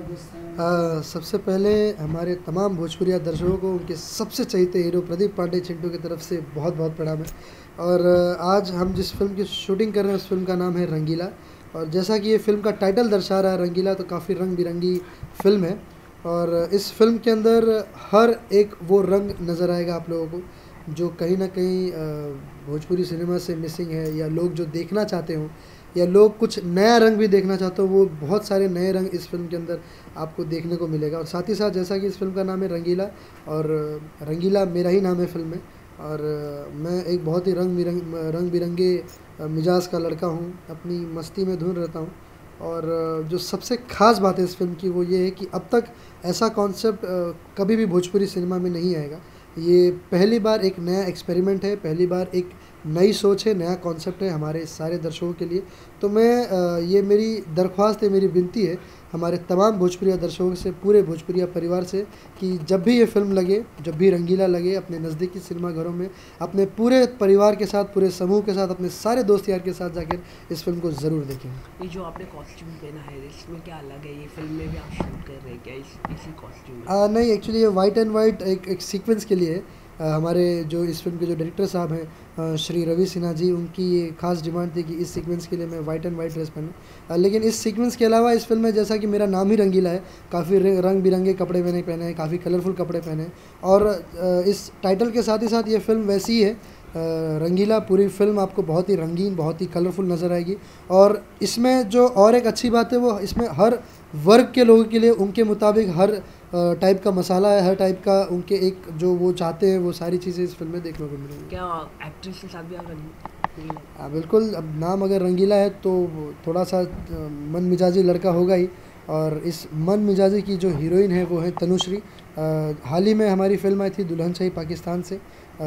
सबसे पहले हमारे तमाम भोजपुरिया दर्शकों को उनके सबसे चहेते हीरो प्रदीप पांडे चिंटू की तरफ से बहुत बहुत प्रणाम है। और आज हम जिस फिल्म की शूटिंग कर रहे हैं उस फिल्म का नाम है रंगीला। और जैसा कि ये फिल्म का टाइटल दर्शा रहा है रंगीला, तो काफ़ी रंग बिरंगी फिल्म है। और इस फिल्म के अंदर हर एक वो रंग नज़र आएगा आप लोगों को जो कहीं ना कहीं भोजपुरी सिनेमा से मिसिंग है, या लोग जो देखना चाहते हों, या लोग कुछ नया रंग भी देखना चाहते हो, वो बहुत सारे नए रंग इस फिल्म के अंदर आपको देखने को मिलेगा। और साथ ही साथ जैसा कि इस फिल्म का नाम है रंगीला, और रंगीला मेरा ही नाम है फिल्म में। और मैं एक बहुत ही रंग बिरंगे मिजाज का लड़का हूँ, अपनी मस्ती में धुन रहता हूँ। और जो सबसे ख़ास बात है इस फिल्म की वो ये है कि अब तक ऐसा कॉन्सेप्ट कभी भी भोजपुरी सिनेमा में नहीं आएगा। ये पहली बार एक नया एक्सपेरिमेंट है, पहली बार एक नई सोच है, नया कॉन्सेप्ट है हमारे सारे दर्शकों के लिए। तो मैं ये मेरी दरख्वास्त है, मेरी विनती है हमारे तमाम भोजपुरिया दर्शकों से, पूरे भोजपुरिया परिवार से, कि जब भी ये फिल्म लगे, जब भी रंगीला लगे, अपने नज़दीकी सिनेमा घरों में अपने पूरे परिवार के साथ, पूरे समूह के साथ, अपने सारे दोस्त यार के साथ जाकर इस फिल्म को ज़रूर देखें। ये जो आपने कॉस्ट्यूम पहना है इसमें क्या अलग है? ये फिल्म में भी आप शूट कर रहे हैं क्या इसी कॉस्ट्यूम में? नहीं, एक्चुअली ये वाइट एंड वाइट एक सीक्वेंस के लिए है। हमारे जो इस फिल्म के जो डायरेक्टर साहब हैं श्री रवि सिन्हा जी, उनकी ये खास डिमांड थी कि इस सीक्वेंस के लिए मैं वाइट एंड वाइट ड्रेस पहनूं। लेकिन इस सीक्वेंस के अलावा इस फिल्म में, जैसा कि मेरा नाम ही रंगीला है, काफ़ी रंग बिरंगे कपड़े मैंने पहने हैं, काफ़ी कलरफुल कपड़े पहने हैं। और इस टाइटल के साथ ही साथ ये फिल्म वैसी ही है, रंगीला पूरी फिल्म आपको बहुत ही रंगीन, बहुत ही कलरफुल नज़र आएगी। और इसमें जो और एक अच्छी बात है वो इसमें हर वर्ग के लोगों के लिए उनके मुताबिक हर टाइप का मसाला है, हर टाइप का उनके एक जो वो चाहते हैं वो सारी चीज़ें इस फिल्म में देखने को मिलेंगी। क्या एक्ट्रेस के साथ भी आप रंगीला? बिल्कुल, अब नाम अगर रंगीला है तो थोड़ा सा मन मिजाजी लड़का होगा ही। और इस मन मिजाजी की जो हीरोइन है वो है तनुश्री। हाल ही में हमारी फिल्म आई थी दुल्हन चाहिए पाकिस्तान से,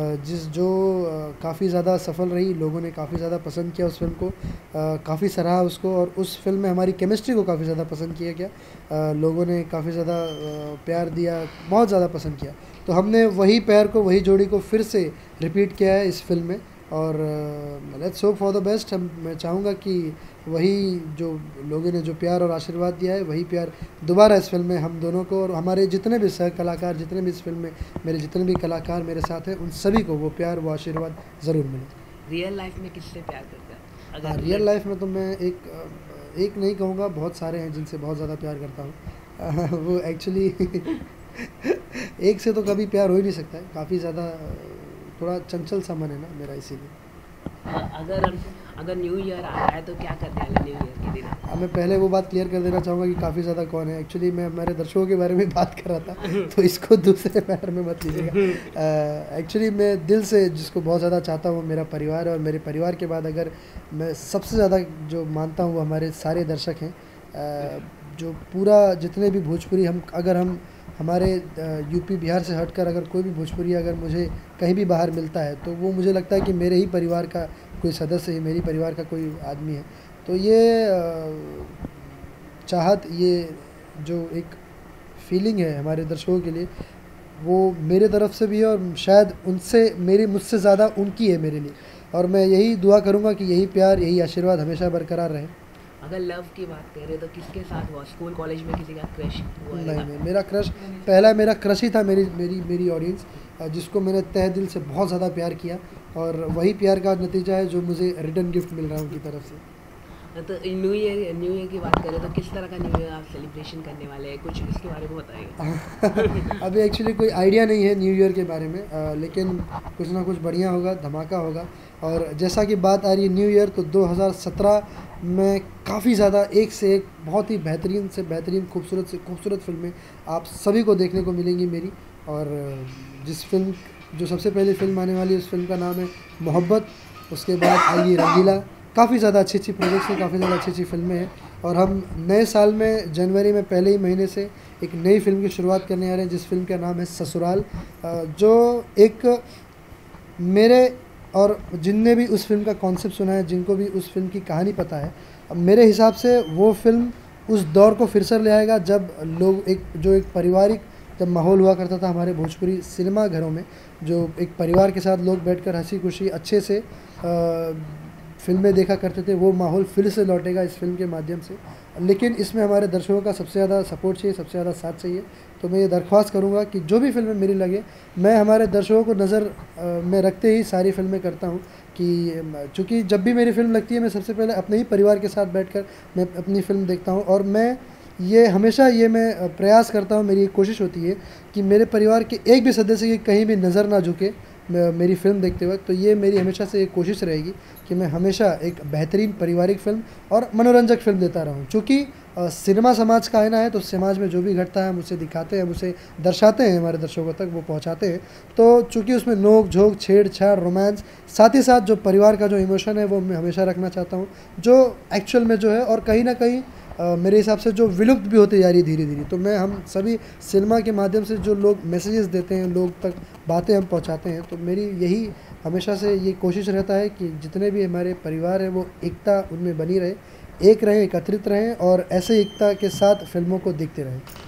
काफ़ी ज़्यादा सफल रही, लोगों ने काफ़ी ज़्यादा पसंद किया उस फिल्म को, काफ़ी सराहा उसको। और उस फिल्म में हमारी केमिस्ट्री को काफ़ी ज़्यादा पसंद किया गया, लोगों ने काफ़ी ज़्यादा प्यार दिया, बहुत ज़्यादा पसंद किया। तो हमने वही प्यार को, वही जोड़ी को फिर से रिपीट किया है इस फिल्म में। और let's hope for the best. मैं चाहूँगा कि वही जो लोगों ने जो प्यार और आशीर्वाद दिया है, वही प्यार दोबारा इस फिल्म में हम दोनों को, और हमारे जितने भी सह कलाकार, जितने भी इस फिल्म में मेरे जितने भी कलाकार मेरे साथ हैं, उन सभी को वो प्यार, वो आशीर्वाद ज़रूर मिले। रियल लाइफ में किससे प्यार करता है? अगर रियल लाइफ में तो मैं एक नहीं कहूँगा, बहुत सारे हैं जिनसे बहुत ज़्यादा प्यार करता हूँ। वो एक्चुअली एक से तो कभी प्यार हो ही नहीं सकता है, काफ़ी ज़्यादा थोड़ा चंचल सा मन है ना मेरा, इसीलिए। अगर न्यू ईयर आ रहा है तो क्या करने वाला न्यू ईयर के दिन? मैं पहले वो बात क्लियर कर देना चाहूँगा कि काफ़ी ज़्यादा कौन है। एक्चुअली मैं हमारे दर्शकों के बारे में बात कर रहा था, तो इसको दूसरे पैर में मत लीजिएगा। एक्चुअली मैं दिल से जिसको बहुत ज़्यादा चाहता हूँ मेरा परिवार है, और मेरे परिवार के बाद अगर मैं सबसे ज़्यादा जो मानता हूँ वो हमारे सारे दर्शक हैं। जो पूरा जितने भी भोजपुरी हम हमारे यूपी बिहार से हटकर अगर कोई भी भोजपुरी अगर मुझे कहीं भी बाहर मिलता है, तो वो मुझे लगता है कि मेरे ही परिवार का कोई सदस्य है, मेरी परिवार का कोई आदमी है। तो ये चाहत, ये जो एक फीलिंग है हमारे दर्शकों के लिए, वो मेरे तरफ से भी है, और शायद मुझसे ज़्यादा उनकी है मेरे लिए। और मैं यही दुआ करूँगा कि यही प्यार, यही आशीर्वाद हमेशा बरकरार रहे। अगर लव की बात करें तो किसके साथ हुआ? स्कूल कॉलेज में किसी का क्रश हुआ? नहीं, मेरा क्रश, पहला मेरा क्रश ही था मेरी ऑडियंस, जिसको मैंने तहे दिल से बहुत ज़्यादा प्यार किया, और वही प्यार का नतीजा है जो मुझे रिटर्न गिफ्ट मिल रहा है उनकी तरफ से। तो न्यू ईयर की बात करें तो किस तरह का न्यू ईयर आप सेलिब्रेशन करने वाले हैं? कुछ इसके बारे में बताइए। अभी एक्चुअली कोई आइडिया नहीं है न्यू ईयर के बारे में, लेकिन कुछ ना कुछ बढ़िया होगा, धमाका होगा। और जैसा कि बात आ रही है न्यू ईयर, तो 2017 में काफ़ी ज़्यादा एक से एक बहुत ही बेहतरीन से बेहतरीन, खूबसूरत से खूबसूरत फिल्में आप सभी को देखने को मिलेंगी मेरी। और जो सबसे पहली फिल्म आने वाली है उस फिल्म का नाम है मोहब्बत, उसके बाद आएगी रंगीला। काफ़ी ज़्यादा अच्छी प्रोजेक्ट्स हैं, काफ़ी ज़्यादा अच्छी फिल्में हैं। और हम नए साल में जनवरी में पहले ही महीने से एक नई फिल्म की शुरुआत करने आ रहे हैं, जिस फिल्म का नाम है ससुराल, जो एक मेरे और जिनने भी उस फिल्म का कॉन्सेप्ट सुना है, जिनको भी उस फिल्म की कहानी पता है, मेरे हिसाब से वो फिल्म उस दौर को फिर से ले आएगा जब लोग एक पारिवारिक जब माहौल हुआ करता था हमारे भोजपुरी सिनेमा घरों में, जो एक परिवार के साथ लोग बैठकर हंसी खुशी अच्छे से फिल्में देखा करते थे, वो माहौल फिर से लौटेगा इस फिल्म के माध्यम से। लेकिन इसमें हमारे दर्शकों का सबसे ज़्यादा सपोर्ट चाहिए, सबसे ज़्यादा साथ चाहिए। तो मैं ये दरख्वास्त करूँगा कि जो भी फिल्में मेरी लगे, मैं हमारे दर्शकों को नज़र में रखते ही सारी फिल्में करता हूँ कि चूँकि जब भी मेरी फ़िल्म लगती है मैं सबसे पहले अपने ही परिवार के साथ बैठकर मैं अपनी फ़िल्म देखता हूँ। और मैं हमेशा मैं प्रयास करता हूँ, मेरी एक कोशिश होती है कि मेरे परिवार के एक भी सदस्य की कहीं भी नज़र ना झुके मेरी फ़िल्म देखते वक्त। तो ये मेरी हमेशा से एक कोशिश रहेगी कि मैं हमेशा एक बेहतरीन पारिवारिक फ़िल्म और मनोरंजक फ़िल्म देता रहूँ। चूँकि सिनेमा समाज का आईना है, तो समाज में जो भी घटता है हम उसे दिखाते हैं, हम उसे दर्शाते हैं, हमारे दर्शकों तक वो पहुंचाते हैं। तो चूँकि उसमें नोक झोंक, छेड़छाड़, रोमांस, साथ ही साथ जो परिवार का जो इमोशन है वो मैं हमेशा रखना चाहता हूँ, जो एक्चुअल में जो है और कहीं ना कहीं मेरे हिसाब से जो विलुप्त भी होती जा रही है धीरे धीरे। तो मैं हम सभी सिनेमा के माध्यम से जो लोग मैसेजेस देते हैं, लोग तक बातें हम पहुंचाते हैं। तो मेरी यही हमेशा से ये कोशिश रहता है कि जितने भी हमारे परिवार हैं वो एकता उनमें बनी रहे, एक रहें, एकत्रित रहें और ऐसे एकता के साथ फिल्मों को देखते रहें।